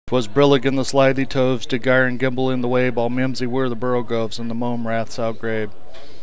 'Twas brillig in the slithy toves, did gyre and gimble in the wabe, all mimsy were the burrow goves, and the mome raths outgrabe.